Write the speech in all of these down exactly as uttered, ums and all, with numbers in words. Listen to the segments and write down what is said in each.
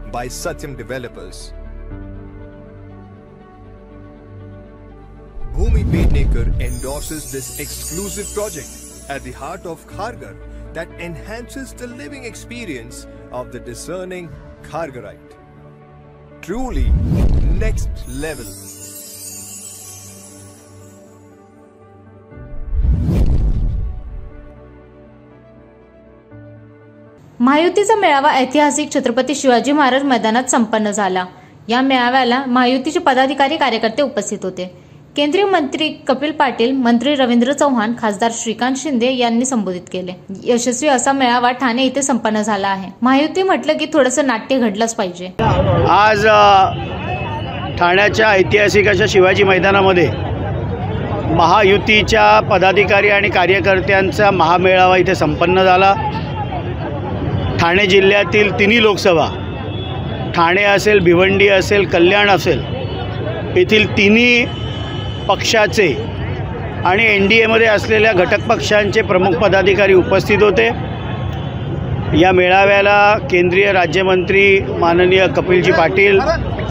by Satyam Developers. Bhumi Pednekar endorses this exclusive project at the heart of Kharghar that enhances the living experience of the discerning Khargarite. Truly next level. महायुतीचा मेळावा ऐतिहासिक छत्रपती शिवाजी महाराज मैदानात संपन्न झाला। या मेळाव्याला महायुतीचे पदाधिकारी कार्यकर्ते उपस्थित होते। केंद्रीय मंत्री कपिल पाटील, मंत्री रवींद्र चव्हाण, खासदार श्रीकांत शिंदे यांनी संबोधित केले। यशस्वी असा मेळावा ठाणे येथे संपन्न झाला आहे। महायुती म्हटलं की थोडंसं नाट्य घडलंच पाहिजे। आज ठाण्याच्या ऐतिहासिक अशा शिवाजी मैदानामध्ये महायुतीच्या पदाधिकारी आणि कार्यकर्त्यांचा महामेळावा इथे संपन्न झाला। ठाणे जिल्ह्यातील तिन्ही लोकसभा, ठाणे असेल, भिवंडी असेल, कल्याण असेल, येथील तिन्ही पक्षाचे आणि एन डी एमध्ये असलेल्या घटक पक्षांचे प्रमुख पदाधिकारी उपस्थित होते। या मेळाव्याला केंद्रीय राज्यमंत्री माननीय कपिलजी पाटील,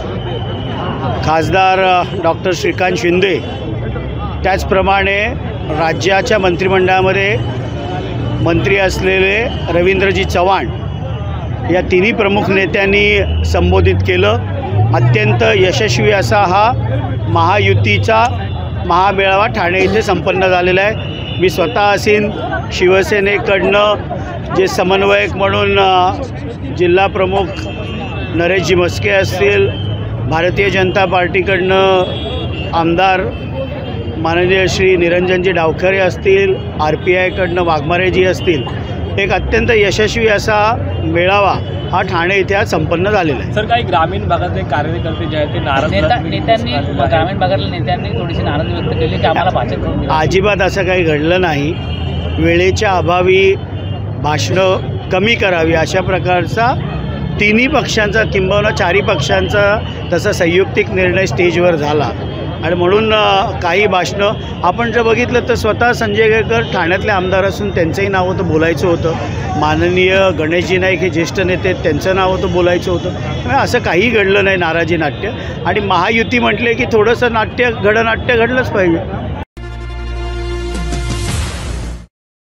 खासदार डॉक्टर श्रीकांत शिंदे, त्याचप्रमाणे राज्याच्या मंत्रिमंडळामध्ये मंत्री असलेले रवींद्रजी चव्हाण या तिन्ही प्रमुख नेत्यांनी संबोधित केलं। अत्यंत यशस्वी असा हा महायुतीचा महामेळावा ठाणे येथे संपन्न झालेला आहे। मी स्वतः असीन शिवसेनेकडनं जे समन्वयक म्हणून जिल्हा प्रमुख नरेशजी मस्के असतील, भारतीय जनता पार्टीकडनं आमदार माननीय श्री निरंजनजी डावखरे असतील, आर पी आयकडनं वाघमारेजी असतील, एक अत्यंत यशस्वी असा मेळावा हा ठाणे इथे आज संपन्न झालेला आहे। सर, काही ग्रामीण भागातले कार्यकर्ते जे आहेत ते नाराज नेत्यांनी ग्रामीण भागातल्या नेत्यांनी थोडीशी नाराजी व्यक्त केली की आम्हाला भाषण करून दिलं। अजिबात असं काही घडलं नाही। वेळेच्या अभावी भाषणं कमी करावी अशा प्रकारचा तिन्ही पक्षांचा किंबहुना चारही पक्षांचा तसा संयुक्तिक निर्णय स्टेजवर झाला आणि म्हणून काही भाषणं आपण जर बघितलं तर स्वतः संजय केळकर ठाण्यातले आमदार असून त्यांचंही नाव होतं बोलायचं होतं। माननीय गणेशजी नाईक हे ज्येष्ठ नेते, त्यांचं नाव होतं बोलायचं होतं। त्यामुळे असं काही घडलं नाही नाराजी नाट्य। आणि महायुती म्हटले की थोडंसं नाट्य घडनाट्य घडलंच पाहिजे।